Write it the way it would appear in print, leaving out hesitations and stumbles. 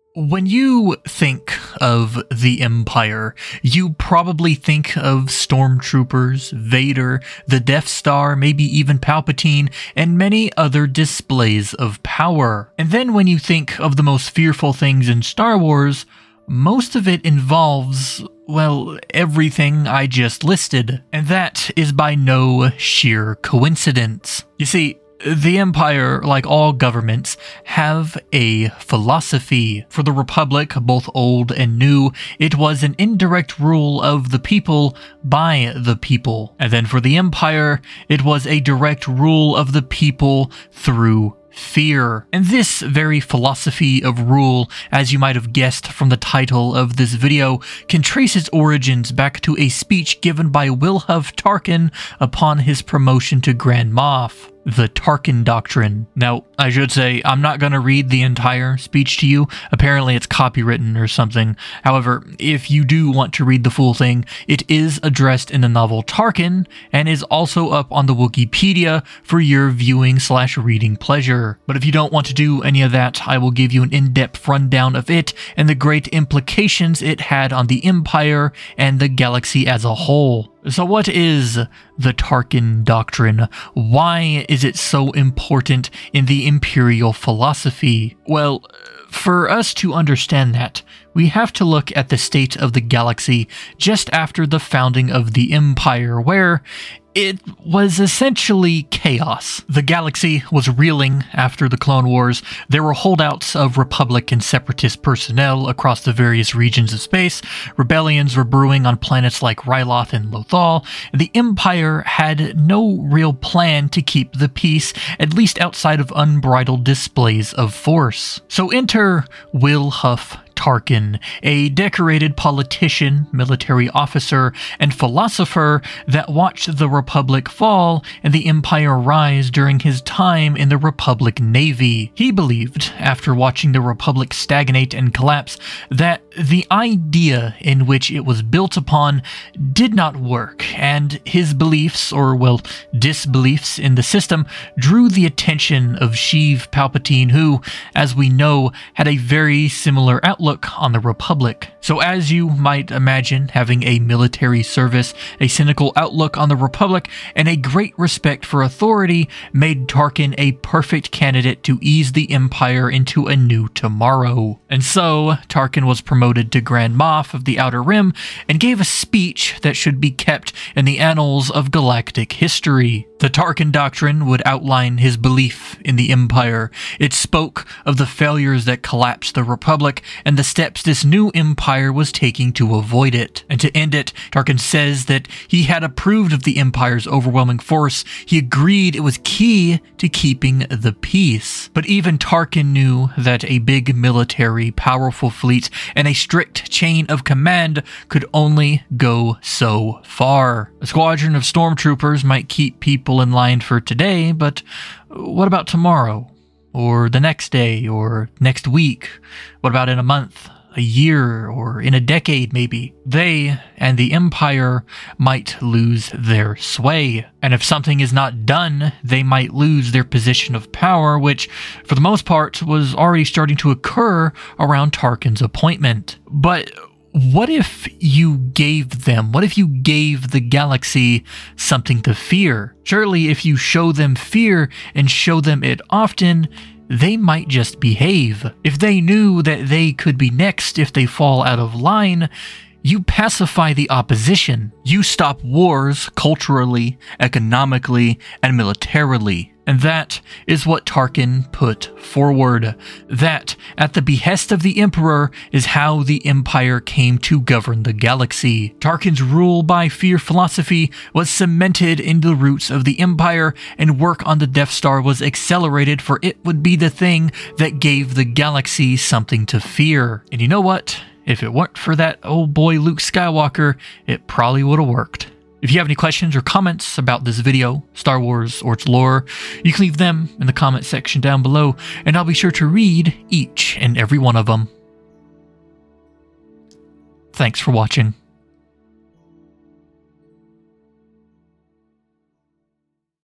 When you think of the Empire, you probably think of stormtroopers, Vader, the Death Star, maybe even Palpatine, and many other displays of power. And then when you think of the most fearful things in Star Wars, most of it involves, well, everything I just listed. And that is by no sheer coincidence. You see, the Empire, like all governments, have a philosophy. For the Republic, both old and new, it was an indirect rule of the people by the people. And then for the Empire, it was a direct rule of the people through fear. And this very philosophy of rule, as you might have guessed from the title of this video, can trace its origins back to a speech given by Wilhuff Tarkin upon his promotion to Grand Moff. The Tarkin Doctrine. Now, I should say, I'm not going to read the entire speech to you. Apparently it's copywritten or something. However, if you do want to read the full thing, it is addressed in the novel Tarkin, and is also up on the Wikipedia for your viewing/reading pleasure. But if you don't want to do any of that, I will give you an in-depth rundown of it and the great implications it had on the Empire and the galaxy as a whole. So what is the Tarkin Doctrine? Why is it so important in the Imperial philosophy? Well, for us to understand that, we have to look at the state of the galaxy just after the founding of the Empire, where it was essentially chaos. The galaxy was reeling after the Clone Wars. There were holdouts of Republic and Separatist personnel across the various regions of space. Rebellions were brewing on planets like Ryloth and Lothal. The Empire had no real plan to keep the peace, at least outside of unbridled displays of force. So enter Wilhuff Tarkin, a decorated politician, military officer, and philosopher that watched the Republic fall and the Empire rise during his time in the Republic Navy. He believed, after watching the Republic stagnate and collapse, that the idea in which it was built upon did not work, and his beliefs, or well, disbeliefs in the system, drew the attention of Sheev Palpatine, who, as we know, had a very similar outlook on the Republic. So as you might imagine, having a military service, a cynical outlook on the Republic, and a great respect for authority made Tarkin a perfect candidate to ease the Empire into a new tomorrow. And so, Tarkin was promoted to Grand Moff of the Outer Rim and gave a speech that should be kept in the annals of galactic history. The Tarkin Doctrine would outline his belief in the Empire. It spoke of the failures that collapsed the Republic and the steps this new empire was taking to avoid it. And to end it, Tarkin says that he had approved of the Empire's overwhelming force. He agreed it was key to keeping the peace. But even Tarkin knew that a big military, powerful fleet, and a strict chain of command could only go so far. A squadron of stormtroopers might keep people in line for today, but what about tomorrow? Or the next day, or next week? What about in a month, a year, or in a decade maybe? They and the Empire might lose their sway. And if something is not done, they might lose their position of power, which, for the most part, was already starting to occur around Tarkin's appointment. But what if you gave the galaxy something to fear? Surely if you show them fear and show them it often, they might just behave. If they knew that they could be next if they fall out of line, you pacify the opposition. You stop wars culturally, economically, and militarily. And that is what Tarkin put forward. That, at the behest of the Emperor, is how the Empire came to govern the galaxy. Tarkin's rule by fear philosophy was cemented into the roots of the Empire, and work on the Death Star was accelerated, for it would be the thing that gave the galaxy something to fear. And you know what? If it weren't for that old boy Luke Skywalker, it probably would have worked. If you have any questions or comments about this video, Star Wars, or its lore, you can leave them in the comment section down below, and I'll be sure to read each and every one of them. Thanks for watching.